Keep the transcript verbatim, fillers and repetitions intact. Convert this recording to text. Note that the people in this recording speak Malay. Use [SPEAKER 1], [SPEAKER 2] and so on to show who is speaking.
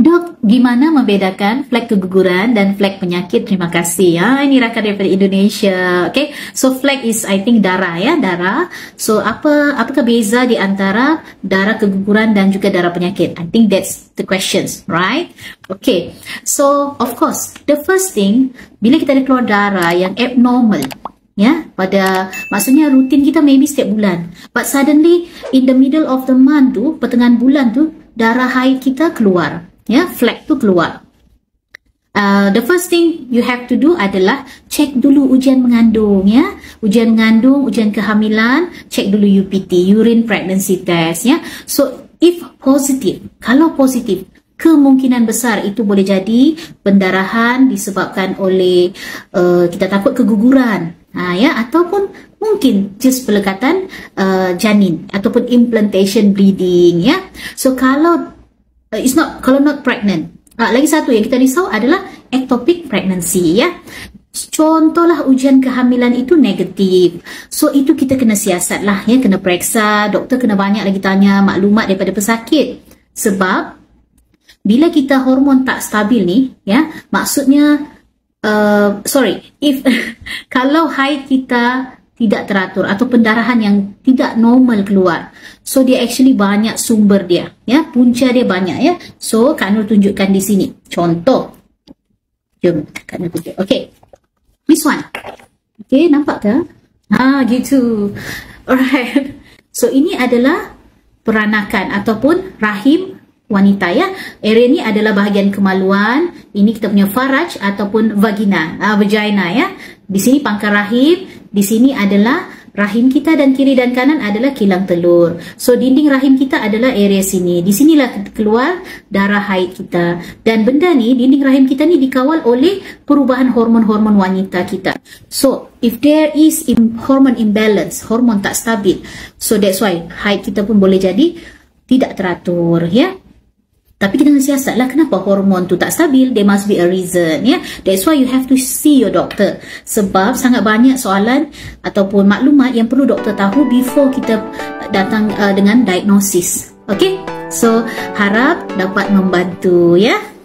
[SPEAKER 1] Dok, gimana membedakan flek keguguran dan flek penyakit? Terima kasih ya. Ini rakan daripada Indonesia. Okay, so flek is I think darah ya, darah. So apa apakah beza di antara darah keguguran dan juga darah penyakit? I think that's the questions, right? Okay, so of course the first thing, bila kita ada keluar darah yang abnormal, ya, pada maksudnya rutin kita maybe setiap bulan, but suddenly in the middle of the month tu, pertengahan bulan tu, darah haid kita keluar. Ya, flek tu keluar. Uh, the first thing you have to do adalah cek dulu ujian mengandung ya. Ujian mengandung, ujian kehamilan, cek dulu U P T, urine pregnancy test ya. So if positif, kalau positif, kemungkinan besar itu boleh jadi pendarahan disebabkan oleh uh, kita takut keguguran. Ha, ya, ataupun mungkin just pelekatan uh, janin ataupun implantation bleeding ya. So kalau Uh, it's not, kalau not pregnant. Uh, lagi satu yang kita risau adalah ectopic pregnancy ya. Contohlah ujian kehamilan itu negatif. So itu kita kena siasat lah ya, kena periksa, doktor kena banyak lagi tanya maklumat daripada pesakit. Sebab bila kita hormon tak stabil ni ya, maksudnya uh, sorry, if kalau haid kita tidak teratur atau pendarahan yang tidak normal keluar, so dia actually banyak sumber dia ya, punca dia banyak ya. So Kak Nur tunjukkan di sini contoh. Jom Kak Nur tunjuk. Okay, this one. Okay, nampak ke? Ha, gitu. Alright, so ini adalah peranakan ataupun rahim wanita ya. Area ni adalah bahagian kemaluan. Ini kita punya faraj ataupun vagina, uh, vagina ya. Di sini pangkal rahim. Di sini adalah rahim kita dan kiri dan kanan adalah kilang telur. So dinding rahim kita adalah area sini. Di sinilah keluar darah haid kita. Dan benda ni, dinding rahim kita ni dikawal oleh perubahan hormon-hormon wanita kita. So if there is im hormone imbalance, hormon tak stabil, so that's why haid kita pun boleh jadi tidak teratur ya. Tapi kita kena siasat lah kenapa hormon tu tak stabil. There must be a reason ya. That's why you have to see your doctor. Sebab sangat banyak soalan ataupun maklumat yang perlu doktor tahu before kita datang uh, dengan diagnosis. Okay, so harap dapat membantu ya.